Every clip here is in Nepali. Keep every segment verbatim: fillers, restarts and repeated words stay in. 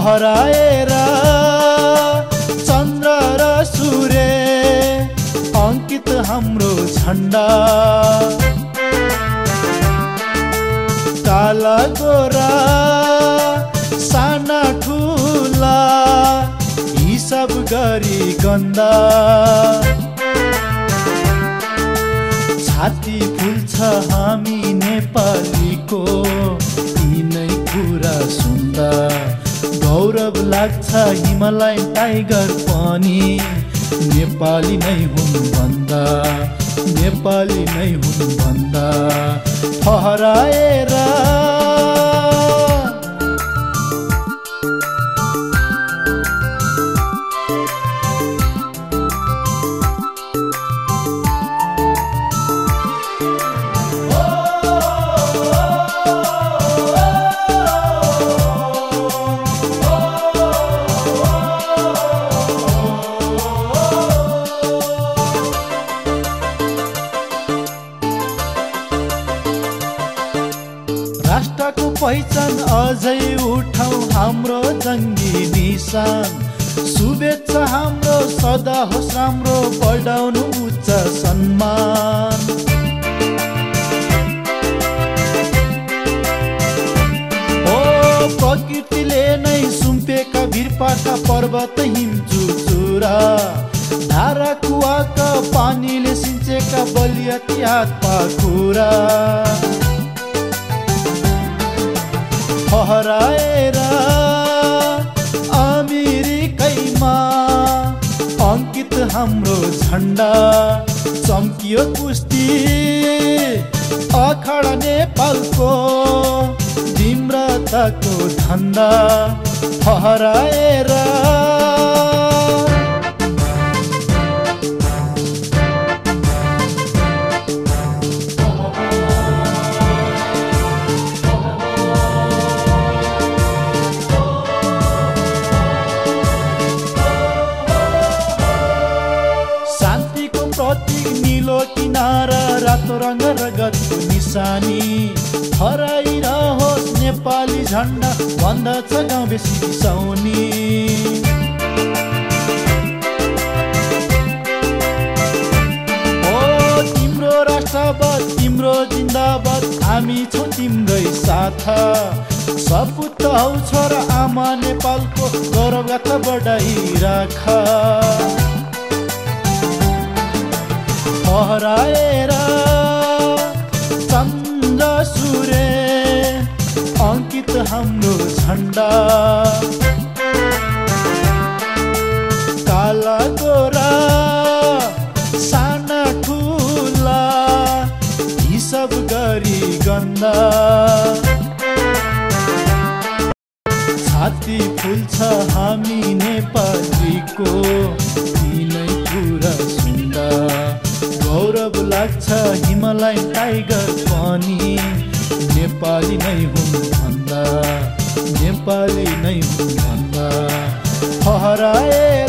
फहराएर चन्द्र र सूर्य अंकित हाम्रो झण्डा काला गोरा साना ठुला हिसाब गरी गन्दा छाती फुल्छ हामी नेपालीको यिनै कुरा सुन्दा गौरव लाग्छ हिमालयन टाइगर पनि नेपाली नै हुन् भन्दा नेपाली नै हुन् भन्दा फहराएर राष्ट्रको पहिचान अझै उठाऊ हाम्रो जङ्गी निशान शुभेच्छा हाम्रो सदा होस् राम्रो बढाउनु उच्च सम्मान ओ प्रकृतिले नै सुम्पेका वीरपाका पर्वत हिमचुचुरा धारा कुवाका पानीले सिंचेका बलियाती हात पाखुरा फहराएर अमेरिकैमा अंकित हाम्रो झण्डा चम्कियो कुस्ती अखाडा नेपालको विम्रताको धन्दा फहराएर नीलो किनारा रातो रंग रगतको निशानी हराइरहोस् नेपाली झण्डा भन्दछ गाउँ बेसी बिसाउने ओ तिम्रो राष्ट्रवाद तिम्रो जिन्दाबाद हामी छौँ तिम्रै साथ सपुत हौ छोरा आमा नेपालको गौरव गाथा बढाइराख फहराएर चन्द्र सूर्य अंकित हाम्रो झण्डा काला गोरा साना ठुला हिसाब गरी गन्दा छाती फुल्छ हामी नेपालीको यिनै कुरा सुन्दा गौरव लाग्छ हिमालयन टाइगर पनि नेपाली नै हुन् भन्दा नेपाली नै हुन् भन्दा फहराएर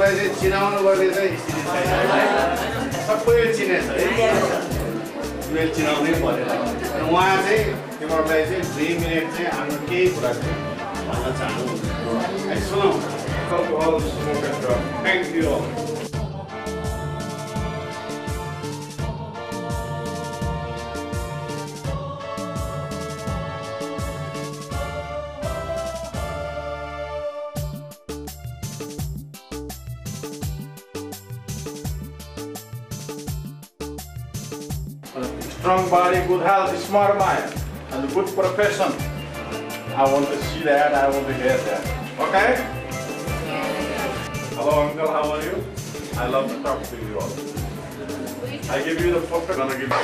तिमीलाई चाहिँ चिनाउनु पर्ने चाहिँ स्थिति छैन है सबैले चिनेछ है तिमीले चिनाउनै परेन र उहाँ चाहिँ तिमीहरूलाई चाहिँ दुई मिनट चाहिँ आफ्नो केही कुरा चाहिँ भन्न चाहनुहुन्छ है सुनाउ thank you Strong body, good health, smart mind, and a good profession. I want to see that, I want to hear that. Okay? Hello uncle, how are you? I love to talk to you all. I give you the perfect, I'm gonna give you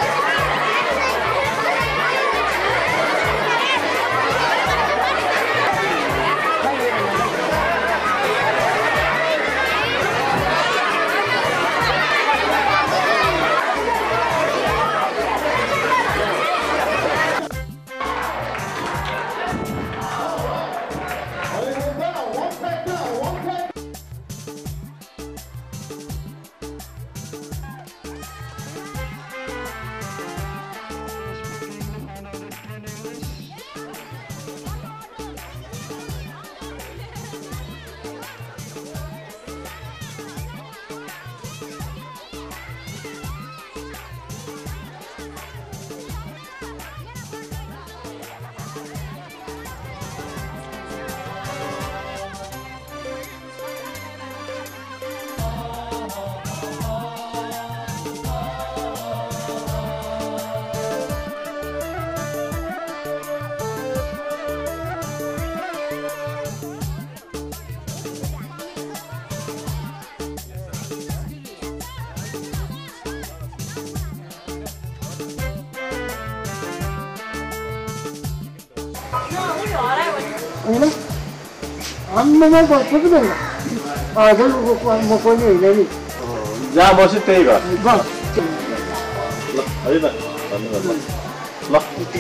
आम्मामा बस्छ कि बेला हजुर म पनि होइन नि जहाँ बस्यो त्यही घर बस ल है त धन्यवाद ल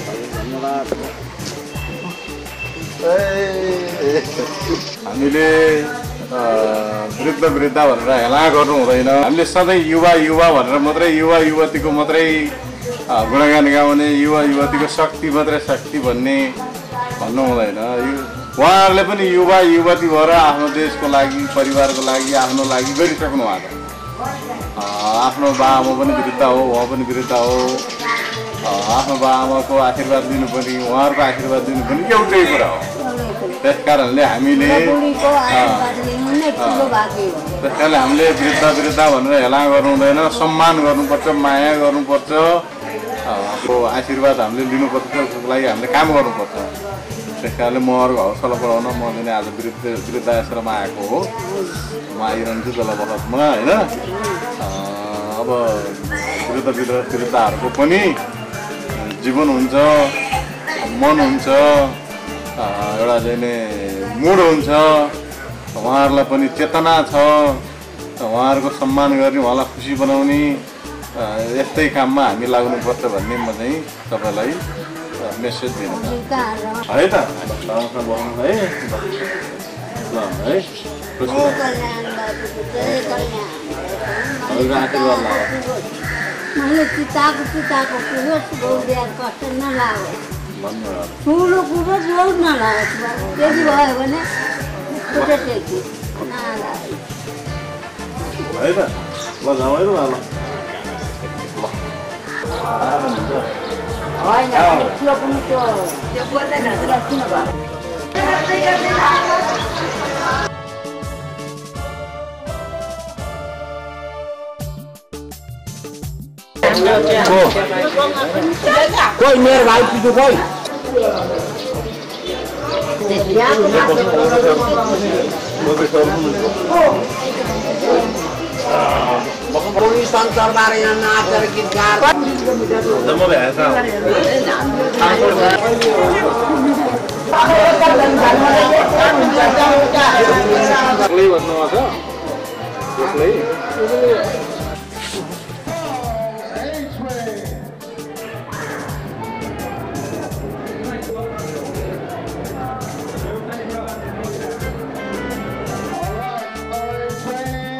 हामीले वृद्ध वृद्ध भनेर हेला गर्नु हुँदैन हामीले सधैँ युवा युवा भनेर मात्रै युवा युवतीको मात्रै गुणगान गाउने युवा युवतीको शक्ति मात्रै शक्ति भन्ने भन्नु हुँदैन उहाँहरूले पनि युवा युवती भएर आफ्नो देशको लागि परिवारको लागि आफ्नो लागि गरिसक्नु भएको आफ्नो बाआमा पनि वृद्ध हो उहाँ पनि वृद्ध हो आफ्नो बाआमाको आशीर्वाद दिनु पनि उहाँहरूको आशीर्वाद दिनु पनि एउटै कुरा हो त्यस कारणले हामीले त्यस कारणले हामीले वृद्ध वृद्ध भनेर हेला गर्नु हुँदैन सम्मान गर्नुपर्छ माया गर्नुपर्छ आशीर्वाद हामीले लिनुपर्छ त्यसको लागि हामीले काम गर्नुपर्छ त्यस कारणले म अरूको हौसला बढाउन म चाहिँ आज वृद्ध वृद्ध आश्रममा आएको हो म आइरहन्छु तल बखतमा होइन अब वृद्ध वृद्ध वृद्धहरूको पनि जीवन हुन्छ मन हुन्छ एउटा चाहिँ मुड हुन्छ उहाँहरूलाई पनि चेतना छ उहाँहरूको सम्मान गर्ने उहाँलाई खुसी बनाउने यस्तै काममा हामी लाग्नुपर्छ भन्ने म चाहिँ तपाईँलाई मेसेज दिनु है त राम्रोसँग बस्नु है ल है आशीर्वाद मैले चिताएको चिताएको कुरो बोल्दै कष्ट नलागोस् ठुलो कुरो जोड नलागोस् त्यति भयो भने खुट्टा टेकी है त ल जाउँ है त ल होइन त्यो पनि त्यो त्यो बोल्दैन किन भयो कोई मेरे भाई पीछे कोई कोई संसार बारे यहाँ नाचर गीत गार जम्मा भएछ एक्लै भन्नुभएको छ एक्लै Train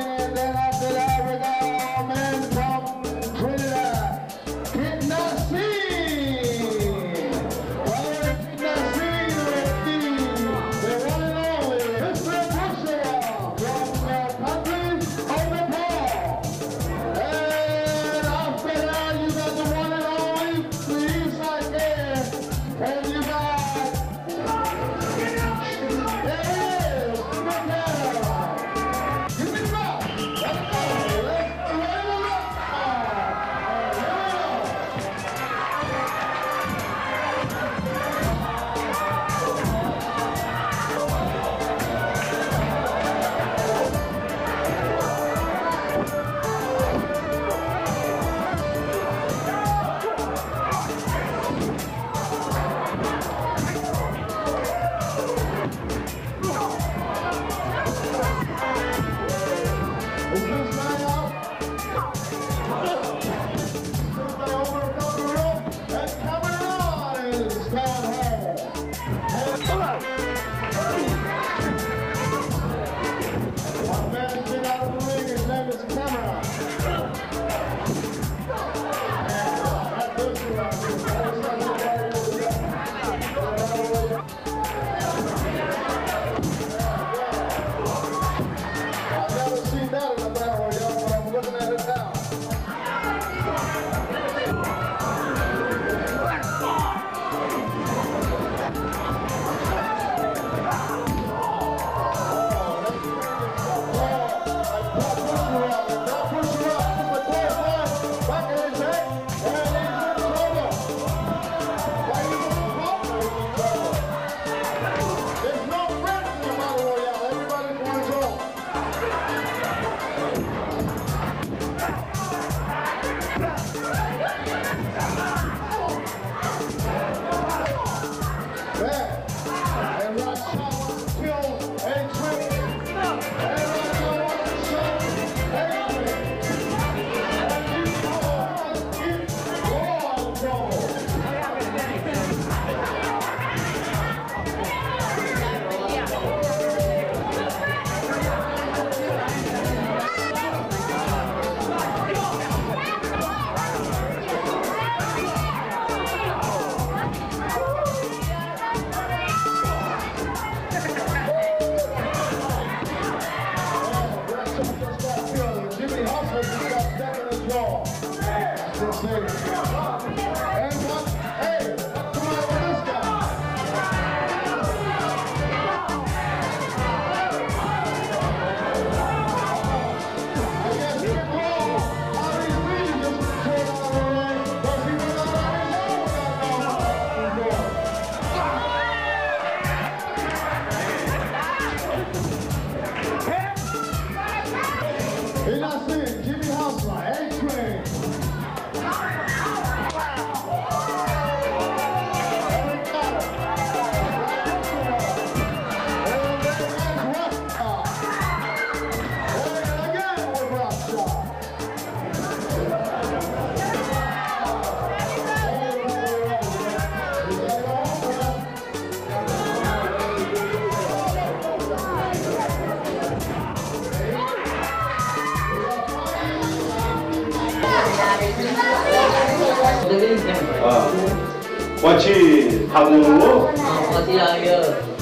पछि थाल्नु हो पछि यो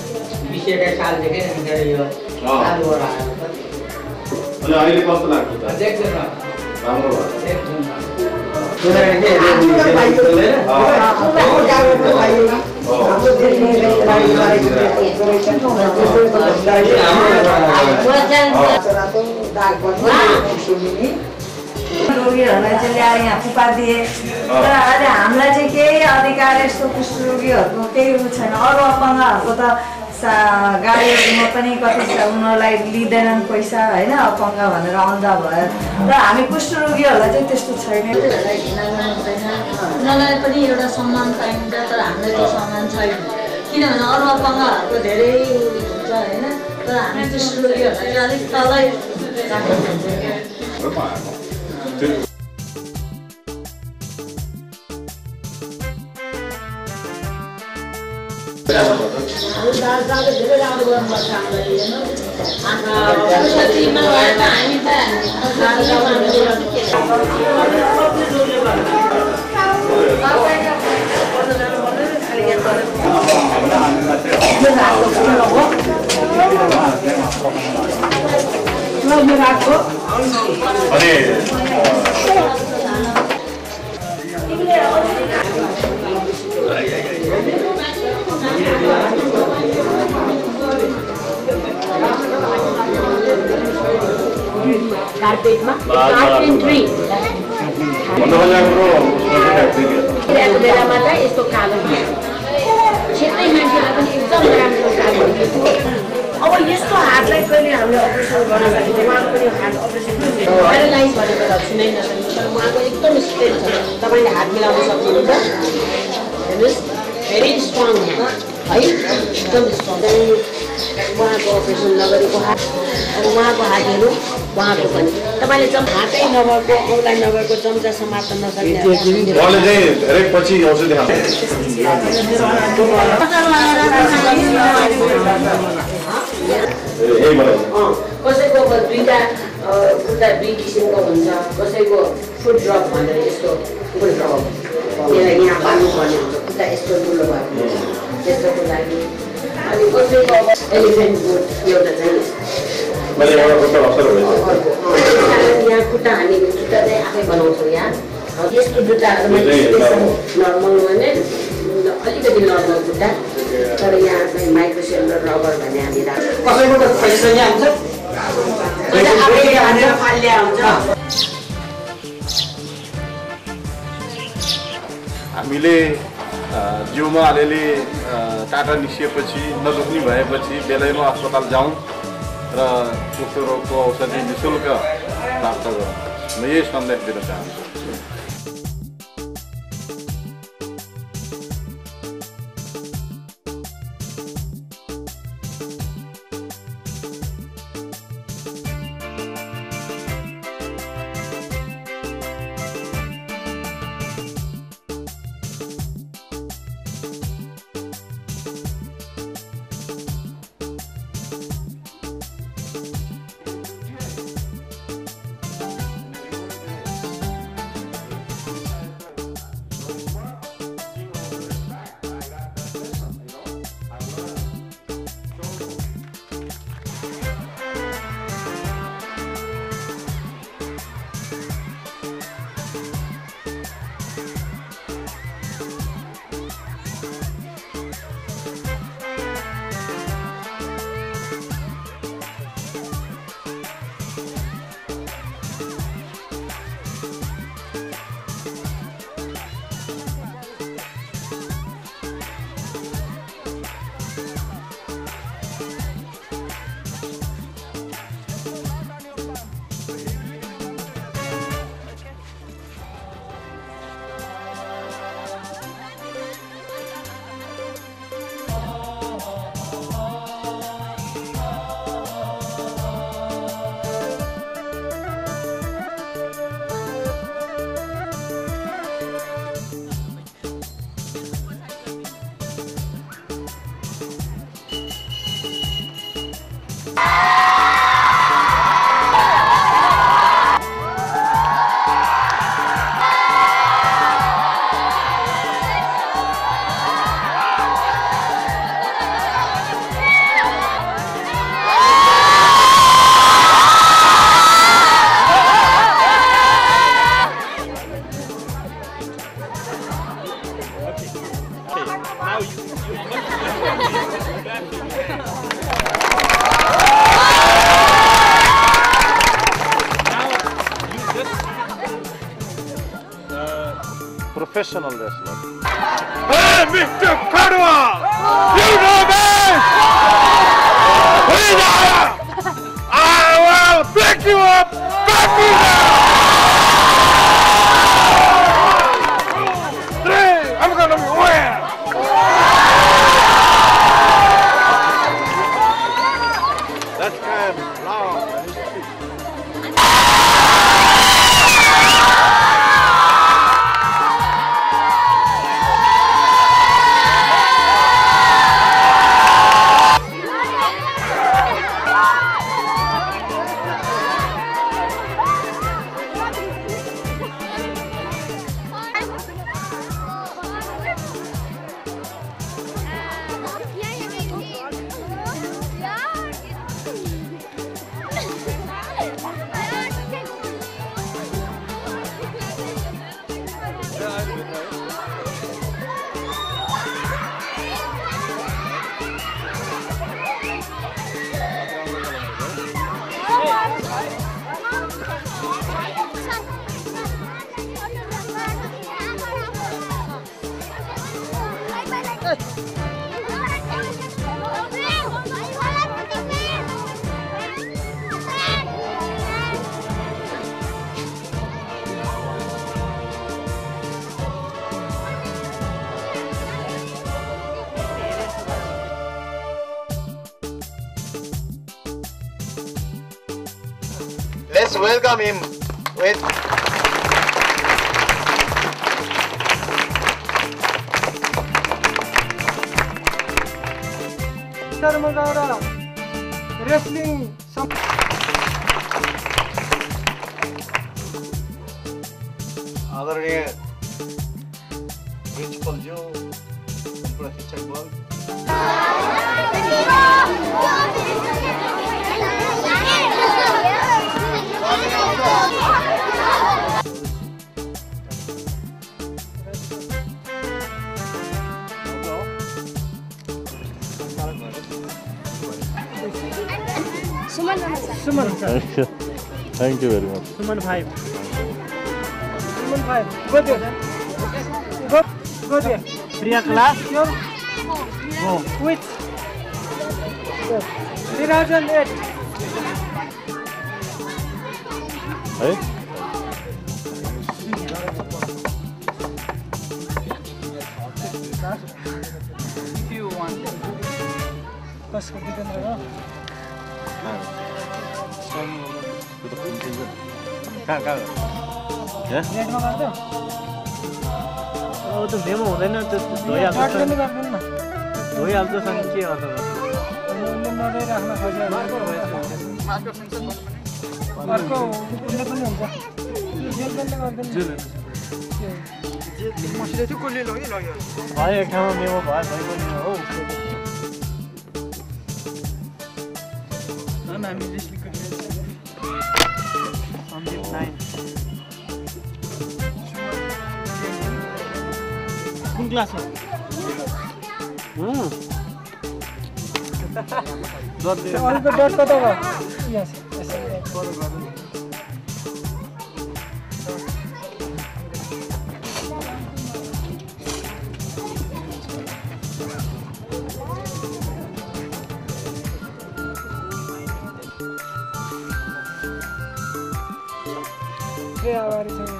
बिसेका सालदेखि यो चालु भएर आयो अनि अहिले कस्तो लाग्छ त देख्दैन राम्रो भयो रोगीहरूलाई चाहिँ ल्याएर यहाँ फुपा दिए तर अहिले हामीलाई चाहिँ केही अधिकार यस्तो कुष्ठरोगीहरूको केही उ छैन अरू अपाङ्गहरूको त गाडीहरूमा पनि कति उनीहरूलाई लिँदैनन् पैसा होइन अपाङ्ग भनेर अन्धा भयो र हामी कुष्ठरोगीहरूलाई चाहिँ त्यस्तो छैन उनीहरूलाई पनि एउटा सम्मान पाइन्छ तर हामीलाई त्यो सम्मान छैन किनभने अरू अपाङ्गहरूको धेरै हुन्छ होइन तर हामी कुष्ठरोगीहरूलाई चाहिँ अलिक तलै राख्नुहुन्छ धेरै राम्रो गर्नुपर्छ हामीलाई कार्पेटमा कार्पेट ट्री त्यहाँको बेलामा चाहिँ यस्तो कालो क्षेत्रै मान्छेलाई पनि एकदम राम्रो कालो अब यस्तो हातलाई कहिले हामीले अपरेसन गर्न सकिन्छ उहाँको पनि हात अपरेसन प्यारालाइज भनेको त छुनै नसकिन्छ तर उहाँको एकदम स्ट्रेट छ तपाईँले हात मिलाउन सक्नुहुन्छ हेर्नुहोस् भेरी स्ट्रङ है एकदम स्ट्रङ उहाँको अपरेसन नगरेको हात अब उहाँको हातहरू उहाँको पनि तपाईँले चम हातै नभएको औँला नभएको चम्चा समात्न नसक्ने उहाँले चाहिँ धेरै पछि औषधि खान्छ कसैको दुईवटा खुट्टा दुई किसिमको हुन्छ कसैको फुट ड्रप भनेर यस्तो फुट ड्रप त्यसलाई यहाँ पाल्नुपर्ने हुन्छ खुट्टा यस्तो ठुलो भएको हुन्छ त्यस्तोको लागि अनि कसैको एलिफेन्ट बुट एउटा चाहिँ यहाँ खुट्टा हामी जुत्ता चाहिँ आफै बनाउँछौँ यहाँ यस्तो जुत्ताहरूमा नर्मल भने अलिकति नर्मल खुट्टा तर यहाँ चाहिँ माइक्रोसेल र रबर भन्ने हामी राख्छौँ कसैको त पैसा यहाँ हुन्छ हामीले जिउमा अलिअलि काँटा निस्किएपछि नदुख्ने भएपछि बेलैमा अस्पताल जाउँ र उक्त रोगको औषधि निःशुल्क प्राप्त गरौँ म यही सन्देश दिन चाहन्छु Professional wrestler. Hey, Mister Kadwa! You know me! I will pick you up! Back you up! Three! I'm gonna win! That's kind of long. Let's welcome him with wrestling. आदरणीय प्रिन्सिपल ज्यू सम्पूर्ण शिक्षक बल Suman. Thank you very much. Suman five. Suman five. Go there. Go. Go there. Priya class. Your. Go. Which? Nirajan eight. Hey? If you want. Bas ko dito na. कहाँ कहाँ नेटमा गर्दै अब त मेमो हुँदैन त्यो धोइहाल्छ धोइहाल्छ सँग के अर्थ उनले नदै राख्न खोजे अर्को उसले पनि हुन्छ जेलले गर्दैन मसिले चाहिँ कसले लग्यो लग्यो भयो एक ठाउँमा मेमो भयो भइ पनि हो न हामी रिस्लिक सन्दीप नाइन कुन क्लास हो अरूको डट कता भयो यस आभारी छ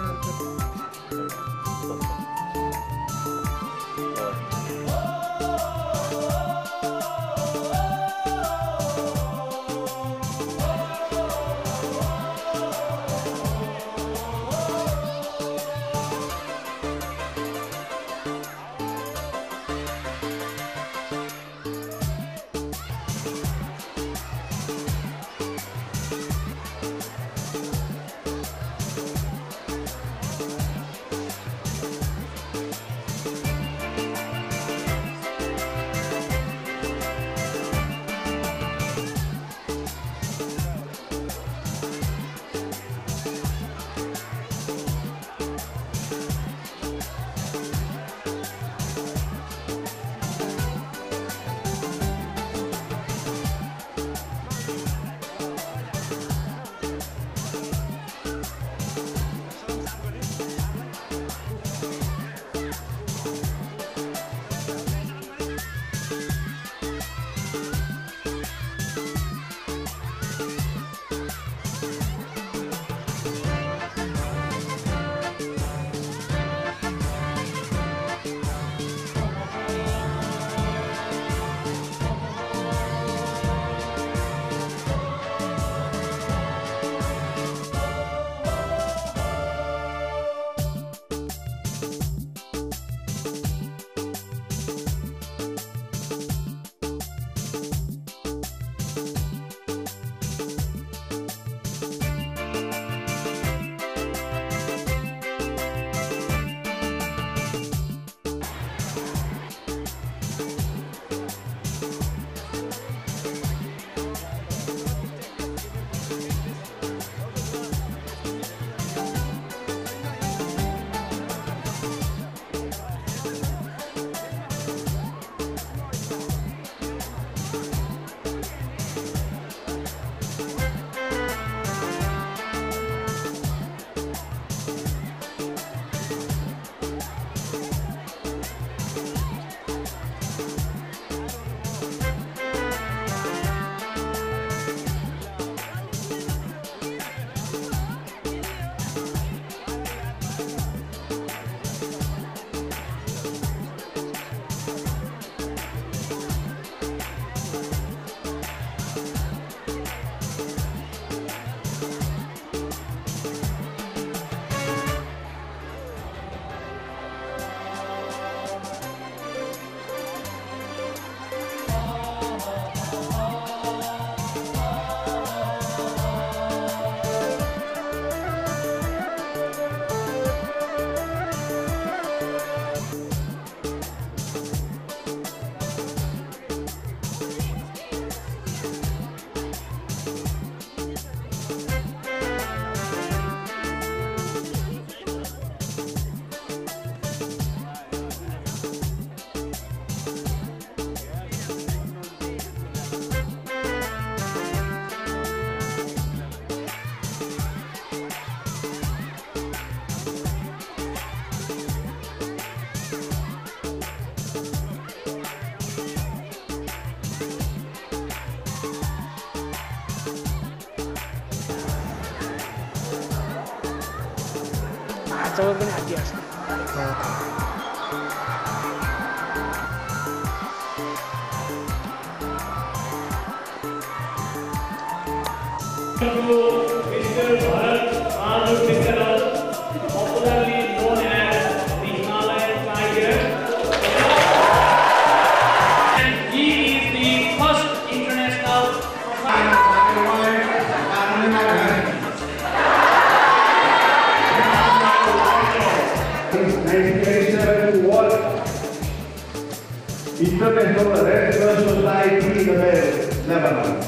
जगत पनि हात्ती आउँछ Mister Bharat Bahadur Bisural, popularly known as the Himalayan Tiger, and he is the first international nineteen eighty-seven World International Red Cross Society in Lebanon.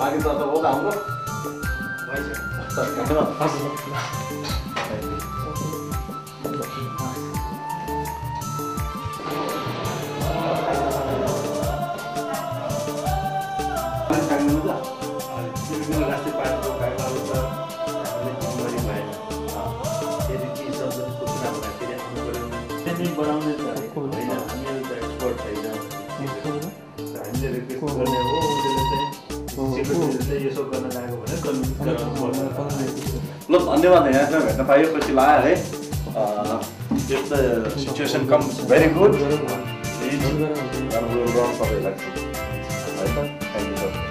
बाँकी त हो त हाम्रो राष्ट्रिय पार्टीको कार्यकाल त हामीले जिम्मेवारी भएन यदि ती शब्दको कुरा भन्दाखेरि आउनु पऱ्यो स्ट्यान्डिङ बनाउने त होइन हामीहरू त एक्सपर्ट छैन हामीले रिक्वेस्ट गर्ने हो उसले चाहिँ सेक्रेटरीले यसो गर्न लाग्यो भने कन्भिन्स गराउनु पर्छ ल धन्यवाद यहाँसँग भेट्न पायो पछि लाग्यो है if the situation comes very good please run for election है त thank you sir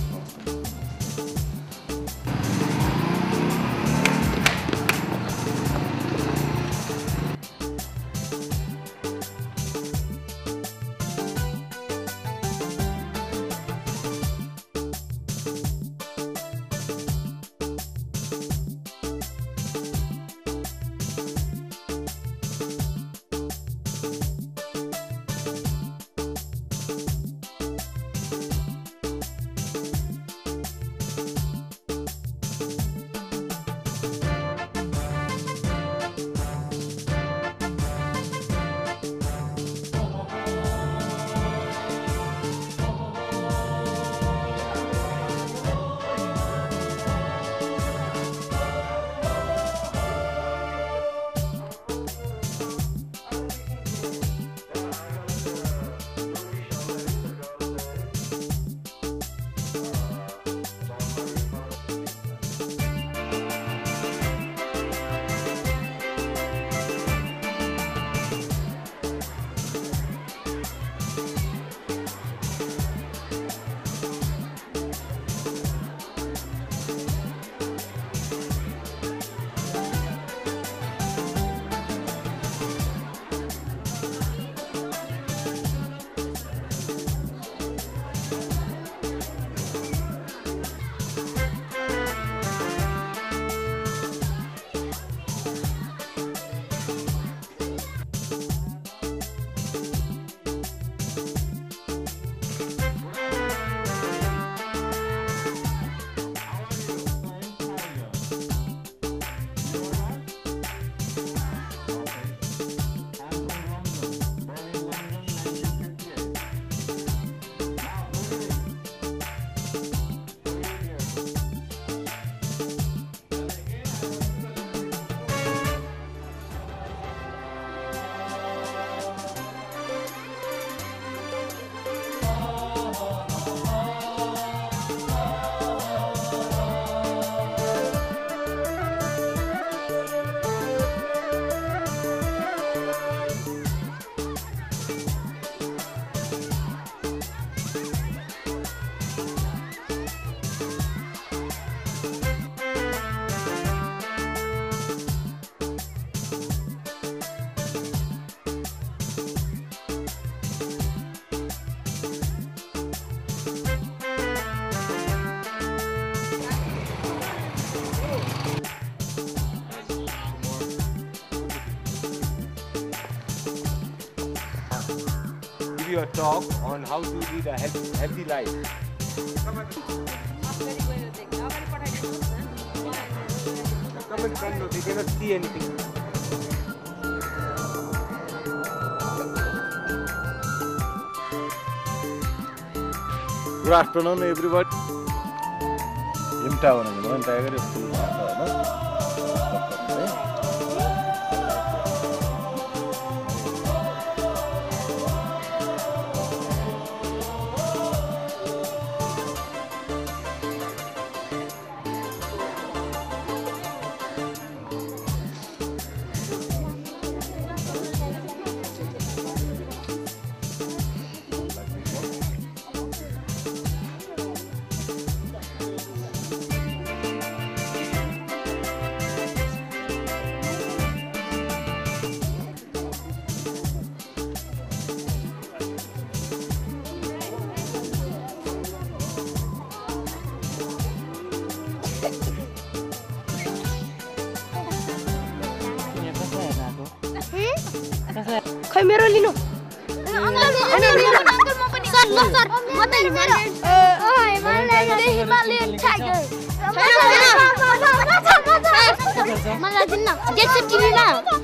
A talk on how to lead a healthy, healthy life. Comment below, they cannot see anything. Good afternoon, everybody. Himalayan Tiger is full of खै मेरो लिनु No sir, म त Himalayan oh Himalayan Himalayan tiger मलाई दिन्न देख्छ टिभीमा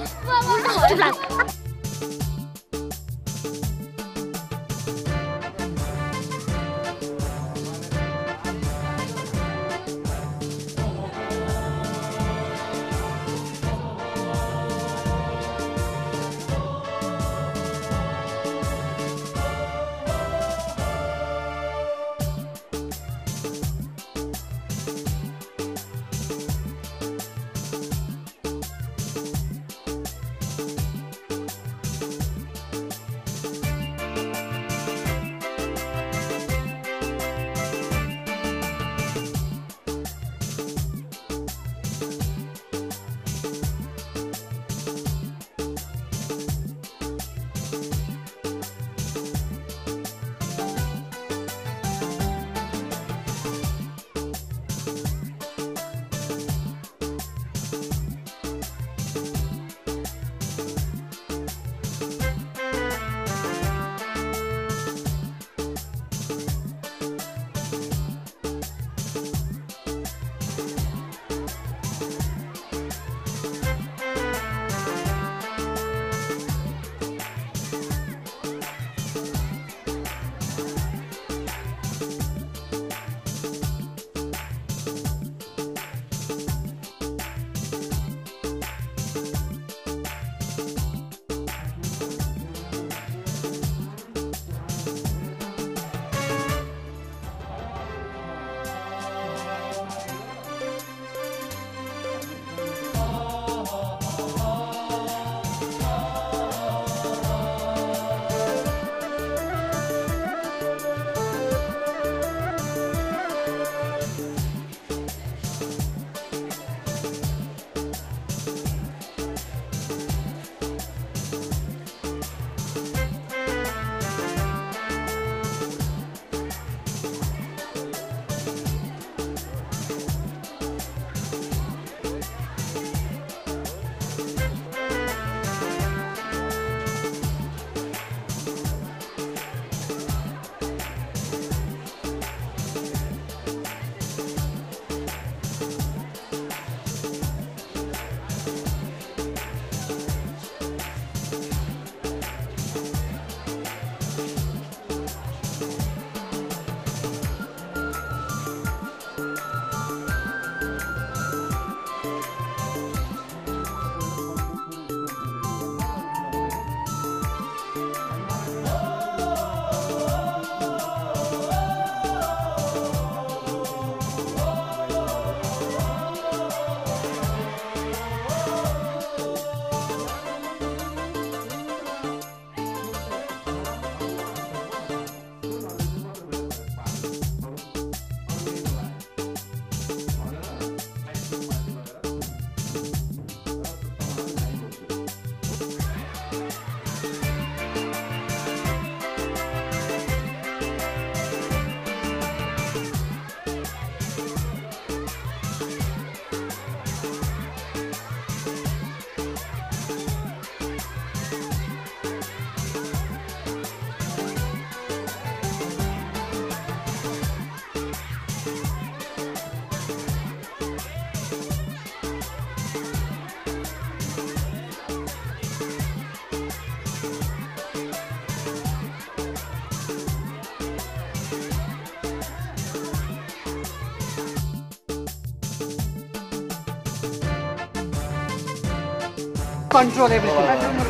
control everything.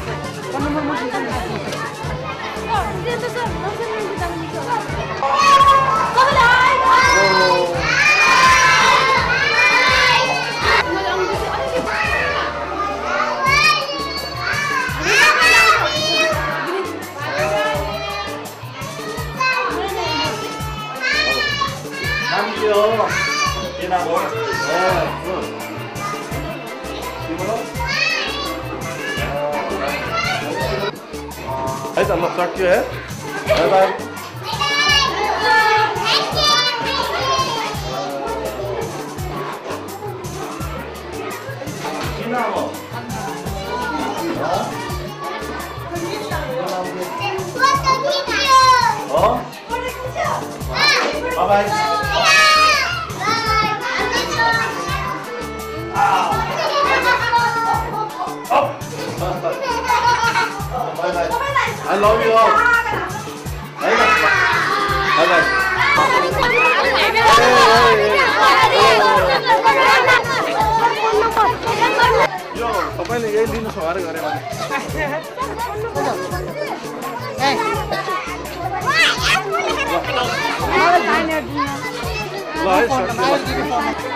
है त ल सक्यो है बाइ बाइ किन अब हो Bye-bye. I love you all. Bye-bye. यो तपाईले यही लिनु सवार गरे भने ल है सर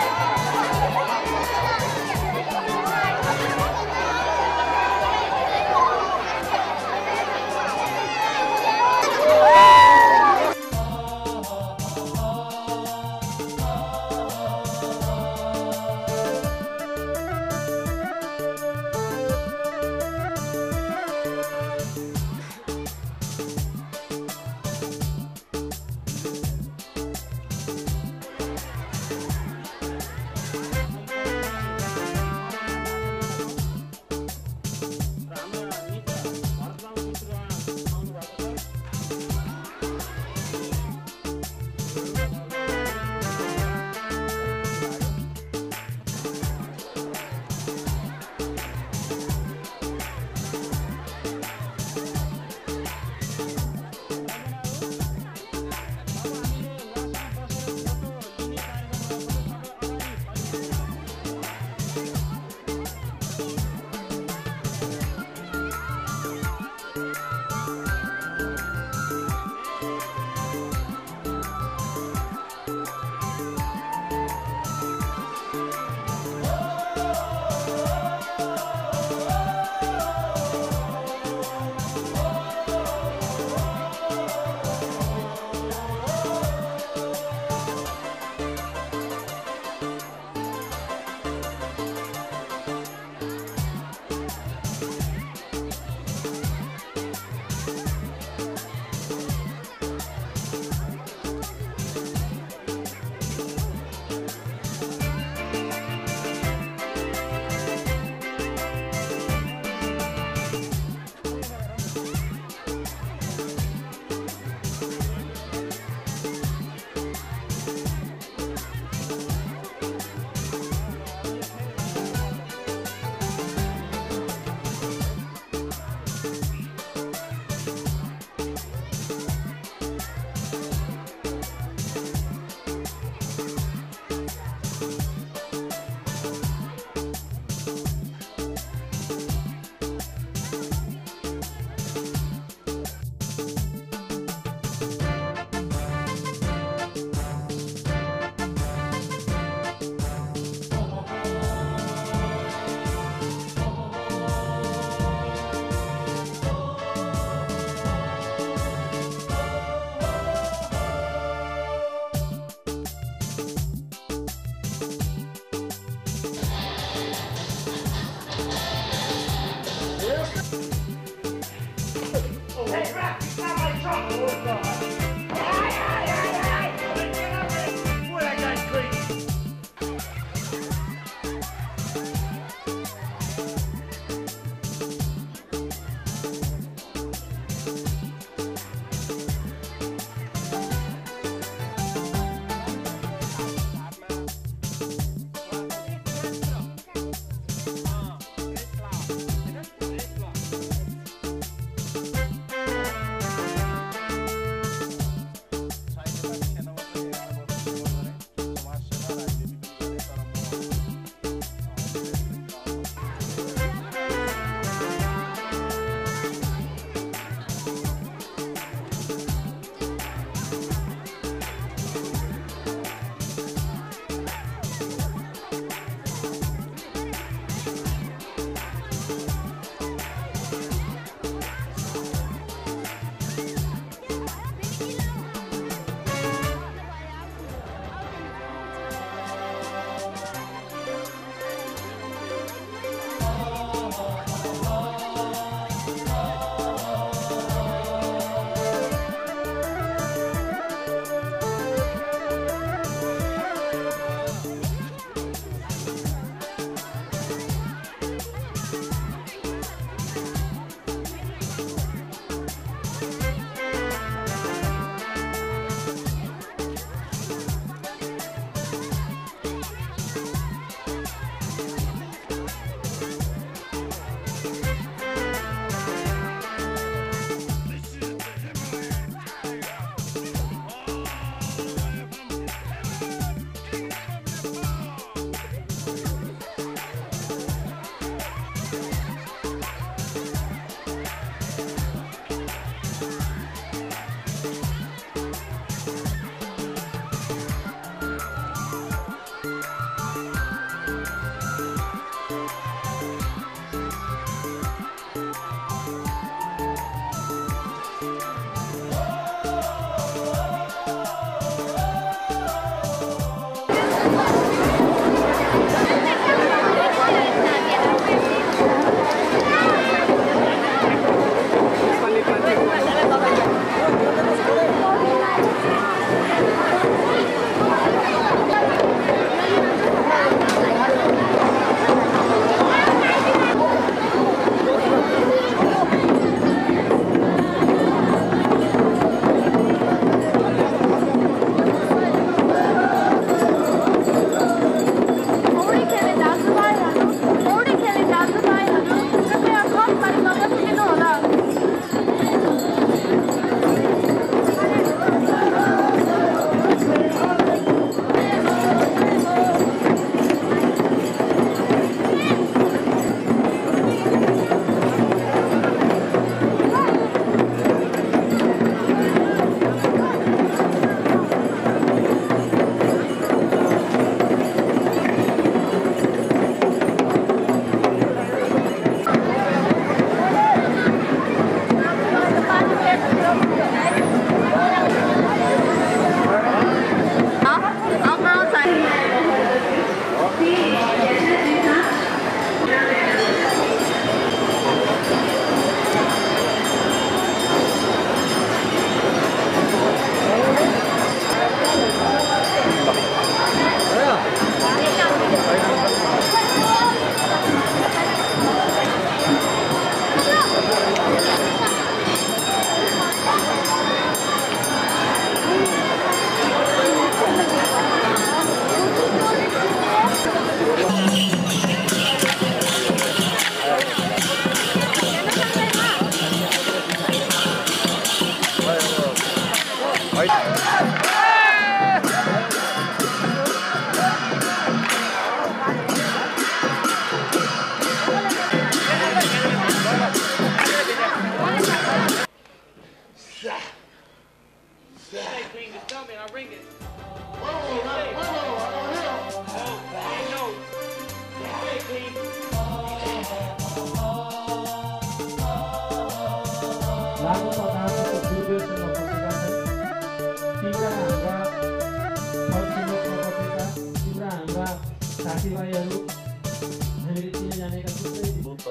लागु पदार्थको दुर्व्यसनमा फँसेका छन्। तिम्रा हाम्रा छरछिमेकमा बसेका तिम्रा हाम्रा साथीभाइहरू हामीले चिनिजानेका थुप्रै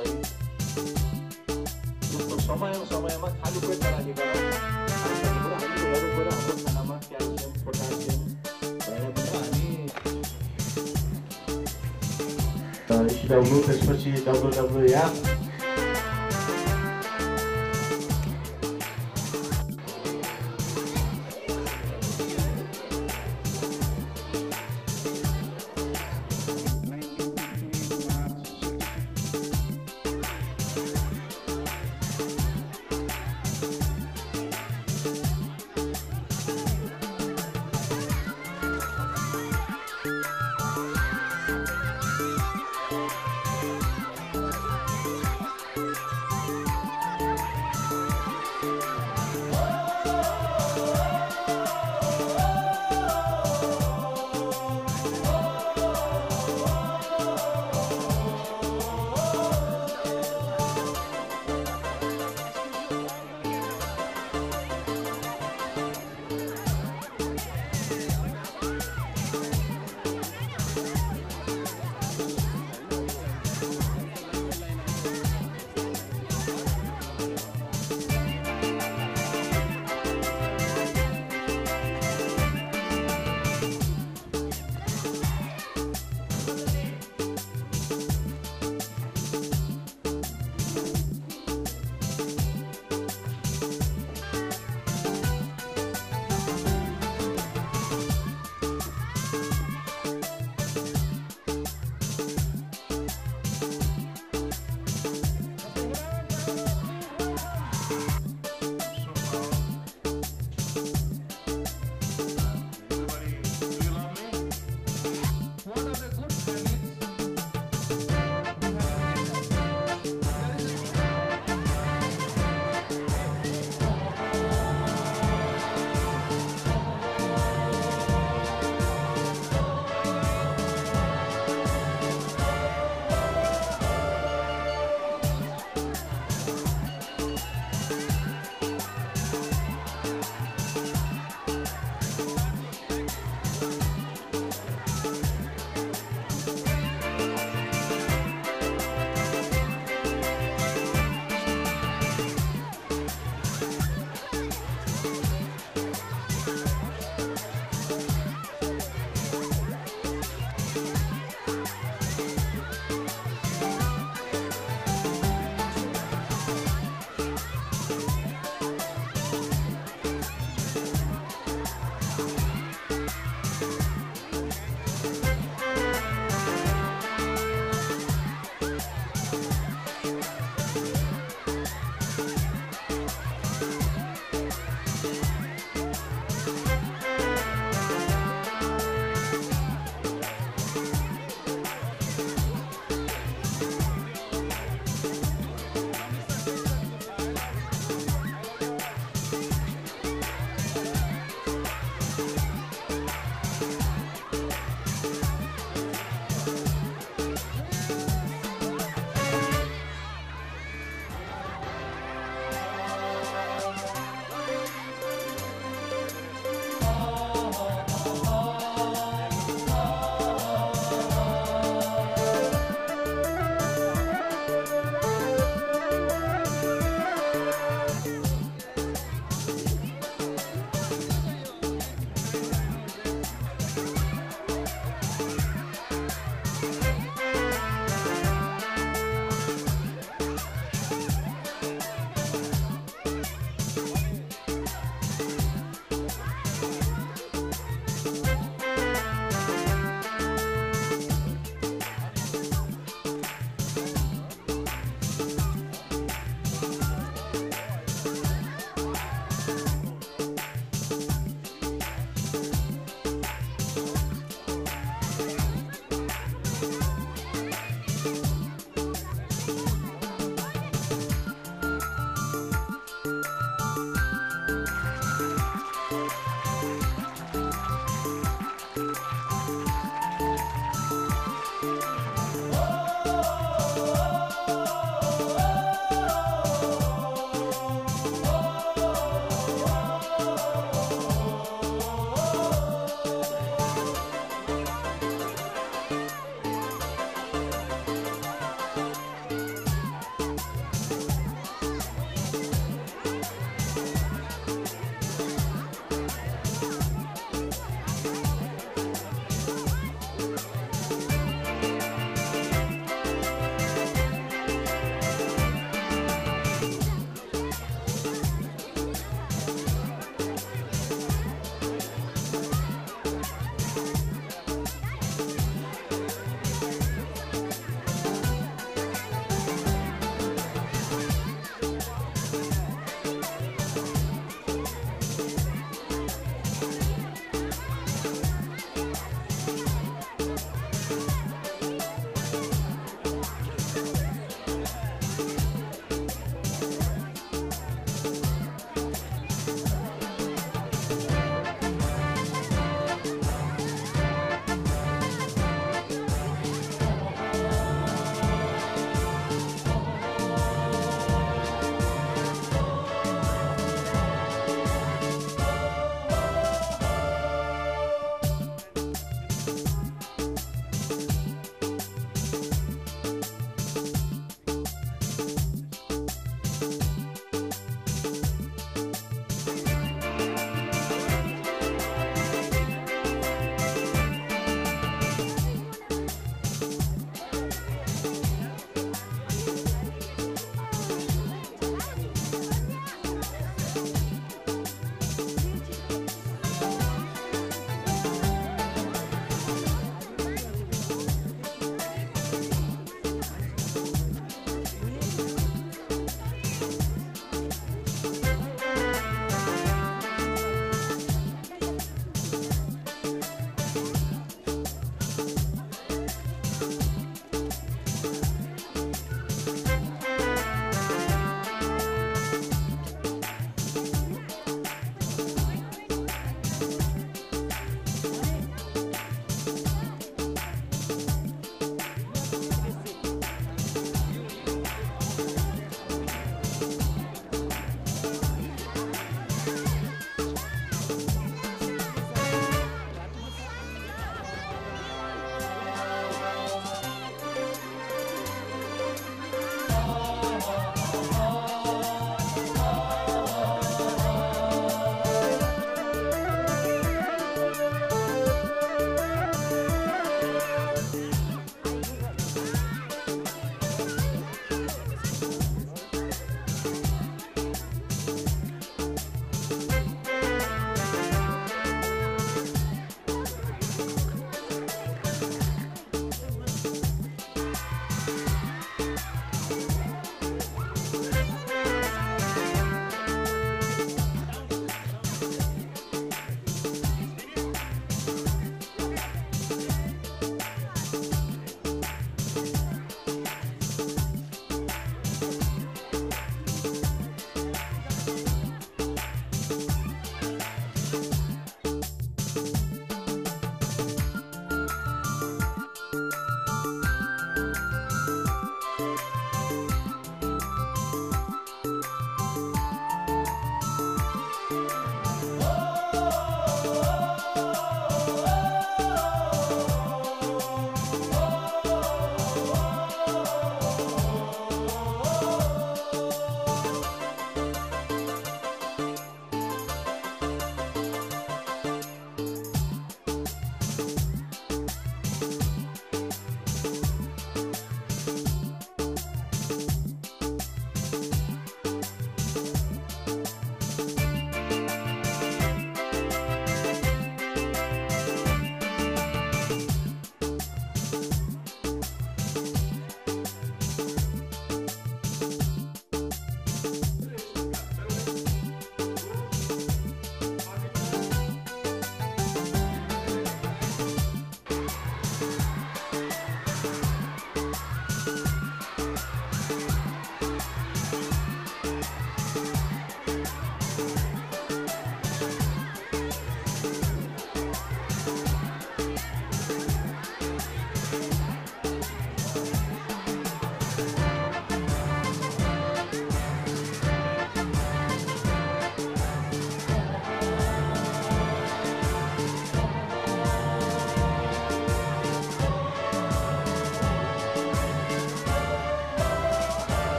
समय समयमा खाली पेट नराखेका हामीले वरपर हाम्रो खानामा क्याल्सियम पोटासियम हामी सिडाउनु त्यसपछि डब्लुडब्लुएफ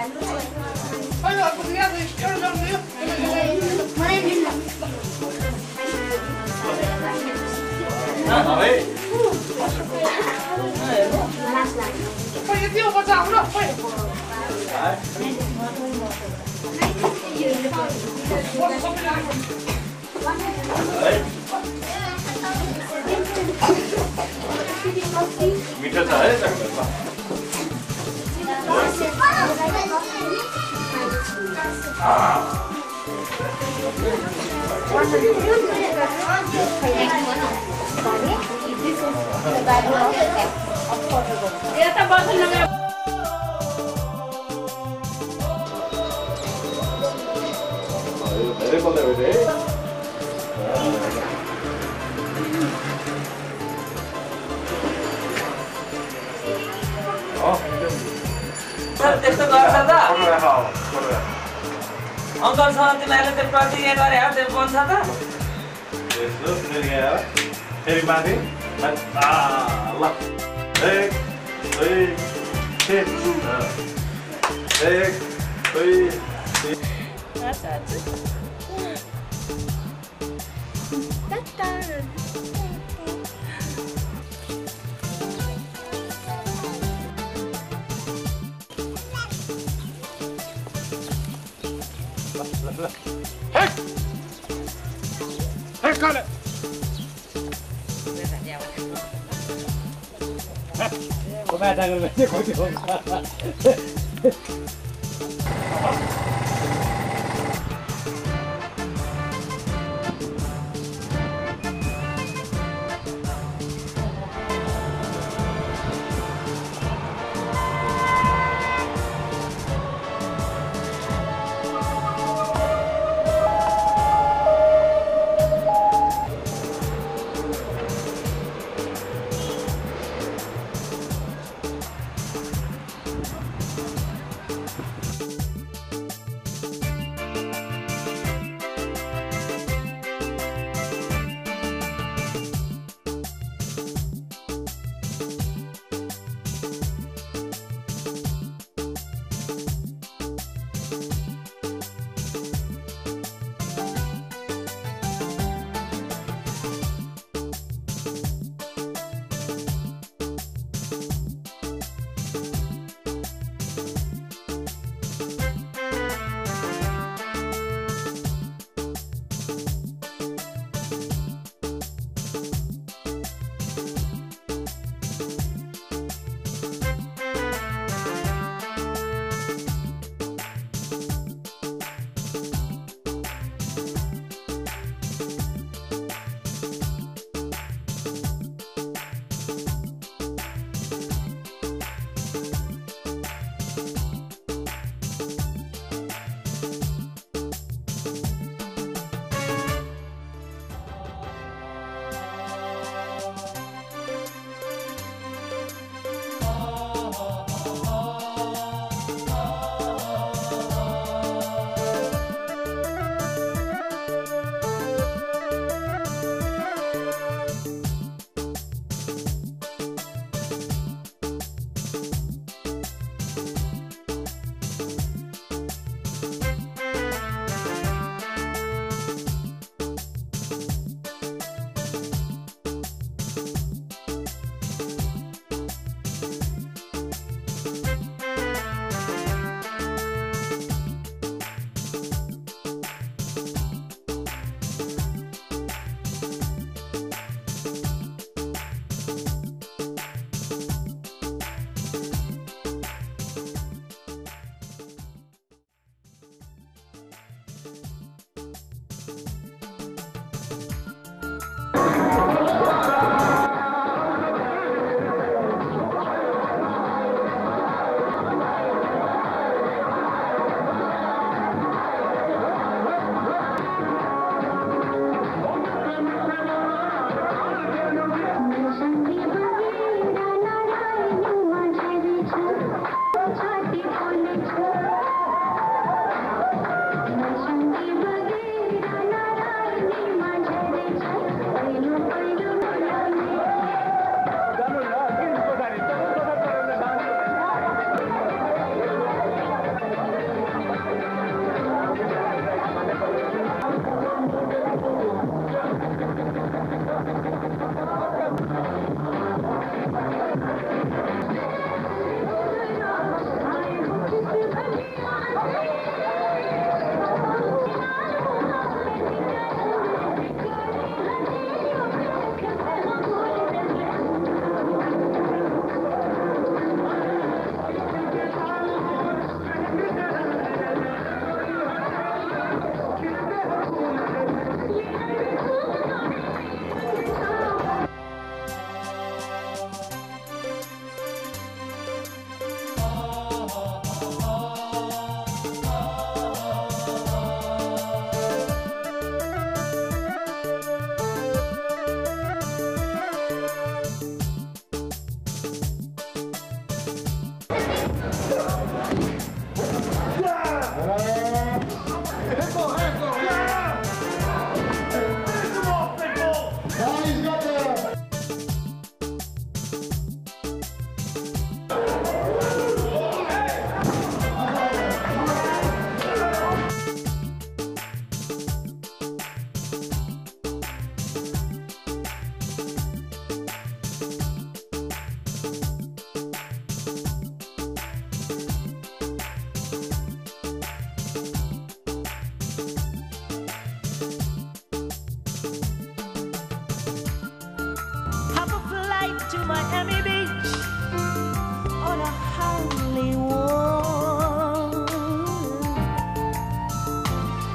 मिठो छ है धेरै बोल्दै हो रे त्यस्तो गर्छ त अङ्कलसँग तिमीहरूले त्यो प्रतिज्ञा गरे हो त्यो बन्छ त यसो फेरि यहाँ फेरि माथि ल एक दुई तिन एक दुई तिन Hey! Hey, got it! Go back down a minute.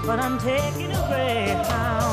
but I'm taking a Greyhound.